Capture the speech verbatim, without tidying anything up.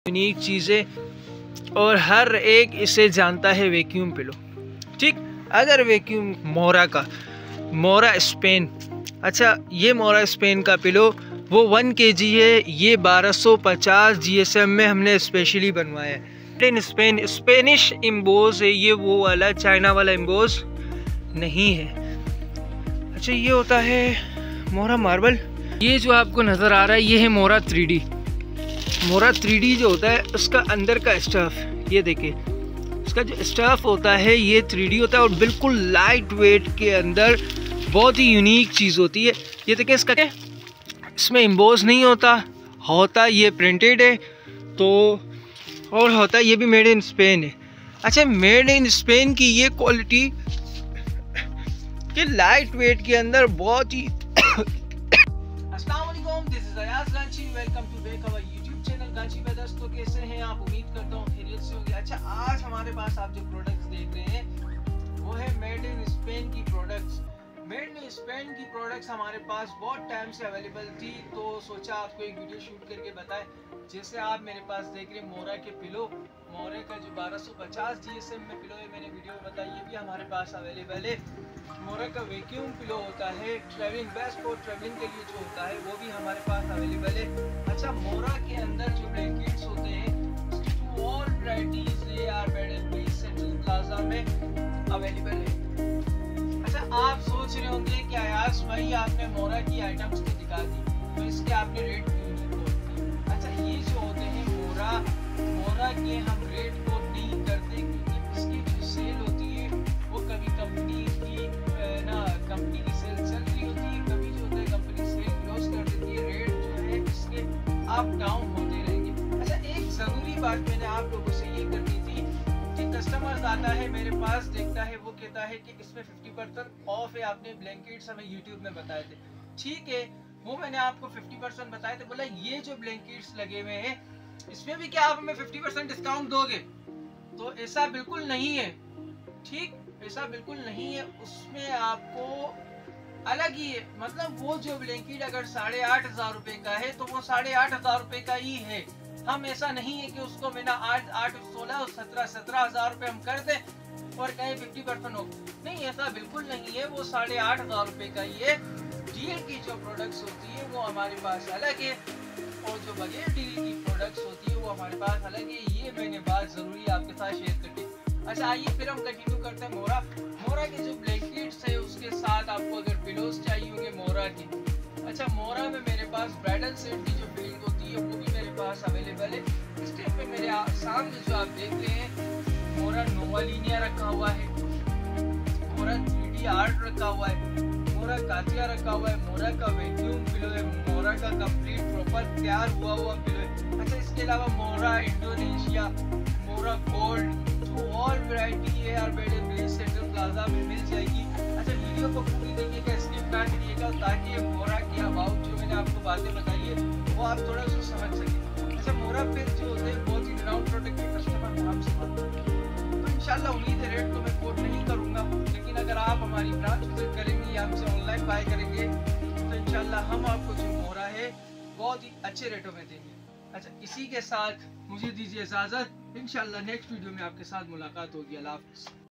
Unique चीज़ें और हर एक इसे जानता है वैक्यूम पिलो। ठीक, अगर वैक्यूम मोरा का मोरा स्पेन, अच्छा ये मोरा स्पेन का पिलो वो वन के जी है, ये बारह सौ पचास जी एस एम में हमने स्पेशली बनवाया है। इन स्पेन स्पेनिश इम्बोज है ये, वो वाला चाइना वाला इम्बोज नहीं है। अच्छा ये होता है मोरा मार्बल। ये जो आपको नज़र आ रहा है ये है Mora three D. Mora three D जो होता है उसका अंदर का स्टफ, ये देखिए इसका जो स्टफ होता है ये थ्री डी होता है और बिल्कुल लाइट वेट के अंदर बहुत ही यूनिक चीज़ होती है। ये देखिए इसका क्या, इसमें इम्बोज नहीं होता, होता ये प्रिंटेड है तो, और होता ये भी मेड इन स्पेन है। अच्छा मेड इन स्पेन की ये क्वालिटी कि लाइट वेट के अंदर बहुत ही अस्सलाम वालेकुम, this is Ayaz Ganchi, welcome to back our YouTube channel Ganchi पे। दोस्तों कैसे हैं आप, उम्मीद करता हूँ खैरियत से होंगे। अच्छा आज हमारे पास आप जो प्रोडक्ट्स देख रहे हैं वो है मेड इन स्पेन की प्रोडक्ट्स। मेड इन स्पेन की प्रोडक्ट्स हमारे पास बहुत टाइम से अवेलेबल थी तो सोचा आपको एक वीडियो शूट करके बताएं। जैसे आप मेरे पास देख रहे हैं मोरा के पिलो, मोरे का जो बारह सौ पचास जी एस एम में पिलो है, मैंने वीडियो में बताई, ये भी हमारे पास अवेलेबल है। मोरा का वैक्यूम पिलो होता है, ट्रैवलिंग बेस्ट फॉर ट्रैवलिंग के लिए जो होता है वो भी हमारे पास अवेलेबल है। अच्छा मोरा के अंदर जो ब्लैंकेट्स होते हैं उसकी टू और varieties are Bed and Bread Central Plaza में अवेलेबल है। अच्छा आप सोच रहे होंगे कि अयाज भाई आपने मोरा की आइटम्स तो दिखा दी तो इसके आपने रेट क्यों नहीं बोलते। अच्छा ये जो होते हैं मोरा मोरा के हम रेट को नहीं करते क्योंकि इसकी जो सेल होती है वो कभी कंपनी की ना कंपनी की सेल चल रही होती है, कभी जो होता है कंपनी सेल क्लोज कर देती है, रेट जो है इसके अप डाउन होते रहेंगे। अच्छा एक ज़रूरी बात मैंने आप लोगों से ये करनी थी कि कस्टमर्स आता है मेरे पास, देखता है, वो कहता है कि इसमें फिफ्टी परसेंट ऑफ है, आपने ब्लैंकेट्स हमें यूट्यूब में बताए थे। ठीक है वो मैंने आपको फिफ्टी परसेंट बताए थे, बोला ये जो ब्लैंकेट्स लगे हुए हैं इसमें भी क्या आप हमें फिफ्टी परसेंट डिस्काउंट दोगे, तो ऐसा बिल्कुल नहीं है। ठीक ऐसा बिल्कुल नहीं है, उसमें आपको अलग ही है। मतलब वो जो ब्लैंकेट अगर साढ़े आठ हजार रुपए का है तो वो साढ़े आठ हजार रुपए का ही है। हम ऐसा नहीं है कि उसको बिना आठ आठ सोलह और सत्रह सत्रह हजार रुपए हम कर दें और कहें फिफ्टी परसेंट हो, नहीं ऐसा बिल्कुल नहीं है। वो साढ़े आठ हजार रुपए का ही है। डील की जो प्रोडक्ट्स होती है वो हमारे पास अलग है और जो बगैर डील की प्रोडक्ट्स होती है वो हमारे पास अलग है। ये मैंने बात जरूरी आपके साथ शेयर करनी। अच्छा आइए फिर हम कंटिन्यू करते हैं। मोरा मोरा के जो ब्लैंकेट्स है उसके साथ आपको अगर पिलोस चाहिए होंगे मोरा के, अच्छा मोरा में मेरे पास ब्राइडल सेट की जो फीलिंग होती है वो भी मेरे पास अवेलेबल है। इस टाइप पे मेरे सामने जो आप देख रहे हैं मोरा नोवा लीनिया रखा हुआ है, मोरा थ्री डी आर्ट रखा हुआ है, मोरा कातिया रखा हुआ है, मोरा का वैक्यूम पिलो है, मोरा का कंप्लीट प्रॉपर तैयार हुआ हुआ पिलो है। अच्छा इसके अलावा मोरा इंडोनेशिया, मोरा गोल्ड, जो और वैरायटी है यार Bed and Bread Central Plaza में मिल जाएगी। अच्छा वीडियो को पूरी देखिएगा, स्किप ना करिएगा ताकि मोरा के अबाउट जो मैंने आपको बातें बताई है वो आप थोड़ा सा समझ सकें। अच्छा मोरा पे जो होते हैं बहुत ही रिनाउंड प्रोडक्ट के कस्टमर नाम से मानते हैं, तो इंशाल्लाह उम्मीद है रेट तो मैं कोट नहीं करूँगा, लेकिन अगर आप हमारी ब्रांच विजिट करेंगे या हमसे ऑनलाइन बाय करेंगे तो इंशाल्लाह हम आपको जो मोरा है बहुत ही अच्छे रेटों में देंगे। अच्छा इसी के साथ मुझे दीजिए इजाज़त, इंशाल्लाह नेक्स्ट वीडियो में आपके साथ मुलाकात होगी। अल्लाह हाफ़िज़।